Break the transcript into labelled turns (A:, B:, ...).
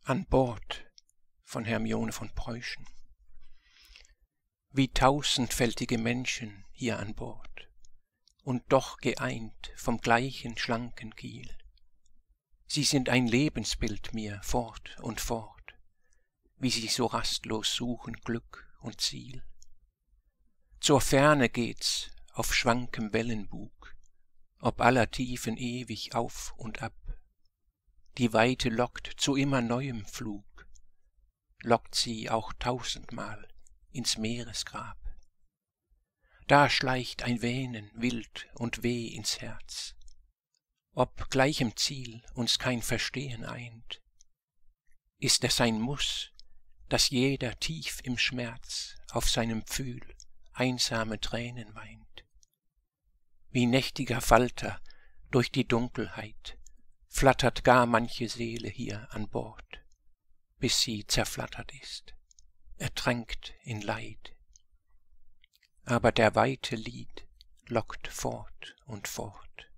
A: An Bord von Hermine von Preußen. Wie tausendfältige Menschen hier an Bord, und doch geeint vom gleichen schlanken Kiel. Sie sind ein Lebensbild mir fort und fort, wie sie so rastlos suchen Glück und Ziel. Zur Ferne geht's auf schwankem Wellenbug, ob aller Tiefen ewig auf und ab. Die Weite lockt zu immer neuem Flug, lockt sie auch tausendmal ins Meeresgrab. Da schleicht ein Wähnen wild und weh ins Herz, ob gleichem Ziel uns kein Verstehen eint. Ist es ein Muss, dass jeder tief im Schmerz auf seinem Pfühl einsame Tränen weint? Wie nächtiger Falter durch die Dunkelheit flattert gar manche Seele hier an Bord, bis sie zerflattert ist, ertränkt in Leid. Aber der weite Lied lockt fort und fort.